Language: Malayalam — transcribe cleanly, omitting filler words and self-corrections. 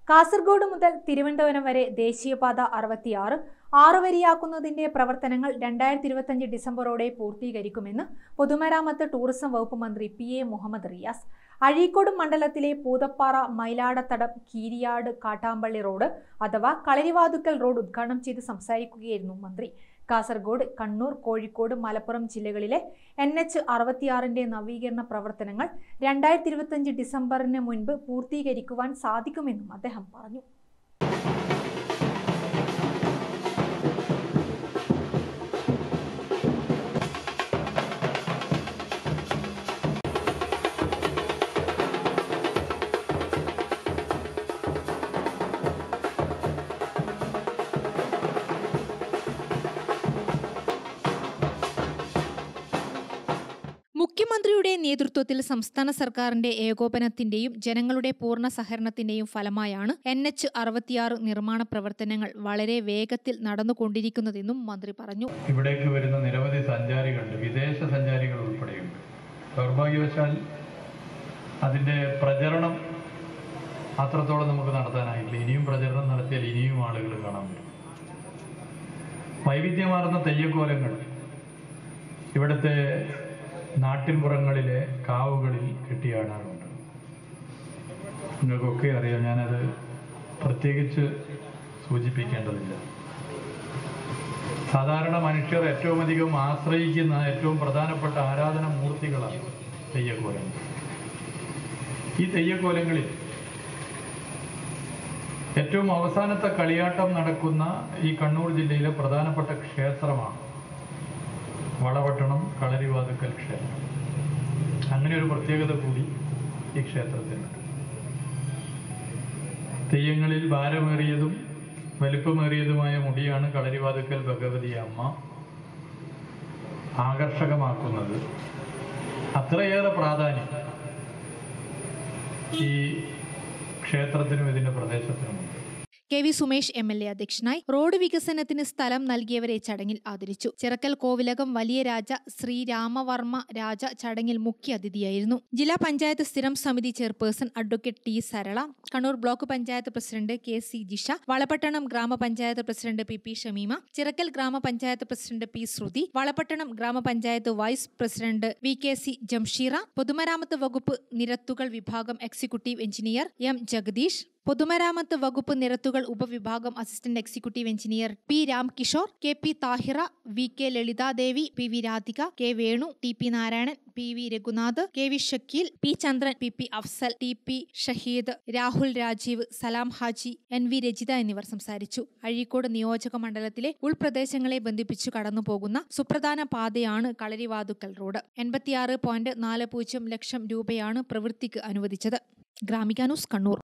കാസർഗോഡ് മുതൽ തിരുവനന്തപുരം വരെ ദേശീയപാത 66 ആറുവരിയാക്കുന്നതിന്റെ പ്രവർത്തനങ്ങൾ 2025 ഡിസംബറോടെ പൂർത്തീകരിക്കുമെന്ന് പൊതുമരാമത്ത് ടൂറിസം വകുപ്പ് മന്ത്രി PA മുഹമ്മദ് റിയാസ്. അഴീക്കോട് മണ്ഡലത്തിലെ പൂതപ്പാറ, മയിലാടത്തടം, കീരിയാട്, കാട്ടാമ്പള്ളി റോഡ് അഥവാ കളരിവാതുക്കൽ റോഡ് ഉദ്ഘാടനം ചെയ്ത് സംസാരിക്കുകയായിരുന്നു മന്ത്രി. കാസർഗോഡ്, കണ്ണൂർ, കോഴിക്കോട്, മലപ്പുറം ജില്ലകളിലെ NH 66ന്റെ നവീകരണ പ്രവർത്തനങ്ങൾ 2025 ഡിസംബറിന് മുൻപ് പൂർത്തീകരിക്കുവാൻ സാധിക്കുമെന്നും അദ്ദേഹം പറഞ്ഞു. മുഖ്യമന്ത്രിയുടെ നേതൃത്വത്തിൽ സംസ്ഥാന സർക്കാരിന്റെ ഏകോപനത്തിന്റെയും ജനങ്ങളുടെ പൂർണ്ണ സഹകരണത്തിന്റെയും ഫലമായാണ് NH 66 നിർമ്മാണ പ്രവർത്തനങ്ങൾ വളരെ വേഗത്തിൽ നടന്നുകൊണ്ടിരിക്കുന്നതെന്നും മന്ത്രി പറഞ്ഞു. ഇവിടേക്ക് വരുന്ന നിരവധി സഞ്ചാരികളുണ്ട്, വിദേശ സഞ്ചാരികൾ ഉൾപ്പെടെയുണ്ട്. ദൗർഭാഗ്യവശാൽ അതിന്റെ പ്രചരണം അത്രത്തോളം നമുക്ക് നടത്താനായില്ല. ഇനിയും പ്രചരണം നടത്തിയാൽ ഇനിയും ആളുകൾ കാണാൻ പറ്റും. വൈവിധ്യമാർന്ന തെയ്യക്കോലങ്ങൾ ഇവിടുത്തെ നാട്ടിൻപുറങ്ങളിലെ കാവുകളിൽ കെട്ടിയാടാറുണ്ട്. നിങ്ങൾക്കൊക്കെ അറിയാം, ഞാനത് പ്രത്യേകിച്ച് സൂചിപ്പിക്കേണ്ടതില്ല. സാധാരണ മനുഷ്യർ ഏറ്റവും അധികം ആശ്രയിക്കുന്ന ഏറ്റവും പ്രധാനപ്പെട്ട ആരാധന മൂർത്തികളാണ് തെയ്യക്കോലങ്ങൾ. ഈ തെയ്യക്കോലങ്ങളിൽ ഏറ്റവും അവസാനത്തെ കളിയാട്ടം നടക്കുന്ന ഈ കണ്ണൂർ ജില്ലയിലെ പ്രധാനപ്പെട്ട ക്ഷേത്രമാണ് വളപട്ടണം കളരിവാതുക്കൽ ക്ഷേത്രം. അങ്ങനെ ഒരു പ്രത്യേകത കൂടി ഈ ക്ഷേത്രത്തിനുണ്ട്. തെയ്യങ്ങളിൽ ഭാരമേറിയതും വലിപ്പമേറിയതുമായ മുടിയാണ് കളരിവാതുക്കൽ ഭഗവതി അമ്മ ആകർഷകമാക്കുന്നത്. അത്രയേറെ പ്രാധാന്യം ഈ ക്ഷേത്രത്തിനും ഇതിന്റെ പ്രദേശത്തിനുമുണ്ട്. KV സുമേഷ് MLA അധ്യക്ഷനായി. റോഡ് വികസനത്തിന് സ്ഥലം നൽകിയവരെ ചടങ്ങിൽ ആദരിച്ചു. ചിറക്കൽ കോവിലകം വലിയ രാജ ശ്രീ രാമവർമ്മ രാജ ചടങ്ങിൽ മുഖ്യ അതിഥിയായിരുന്നു. ജില്ലാ പഞ്ചായത്ത് സ്ഥിരം സമിതി chairperson advocate T Sarala, Kannur block panchayat president KC Jisha, Valapattanam ഗ്രാമപഞ്ചായത്ത് പ്രസിഡന്റ് PP ഷമീമ, ചിറക്കൽ ഗ്രാമപഞ്ചായത്ത് പ്രസിഡന്റ് P ശ്രുതി, വളപട്ടണം ഗ്രാമപഞ്ചായത്ത് വൈസ് പ്രസിഡന്റ് VKC ജംഷീറ, പൊതുമരാമത്ത് വകുപ്പ് നിരത്തുകൾ വിഭാഗം എക്സിക്യൂട്ടീവ് എഞ്ചിനീയർ M ജഗദീഷ്, പൊതുമരാമത്ത് വകുപ്പ് നിരത്തുകൾ ഉപവിഭാഗം assistant executive engineer P Ramkishore, KP Thahira, VK Lalithadevi, PV Radhika, K Venu, TP Narayanan, PV Raghunath, KV Shakeel, P Chandran, PP Afsal, TP Shaheed, Rahul Rajeev, Salam Haji, NV Rajitha എന്നിവർ സംസാരിച്ചു. അഴീക്കോട് നിയോജക മണ്ഡലത്തിലെ ഉൾപ്രദേശങ്ങളെ ബന്ധിപ്പിച്ചു കടന്നുപോകുന്ന സുപ്രധാന പാതയാണ് കളരിവാതുക്കൽ റോഡ്. 86.40 ലക്ഷം രൂപയാണ് പ്രവൃത്തിക്ക് അനുവദിച്ചത്. ഗ്രാമിക ന്യൂസ്, കണ്ണൂർ.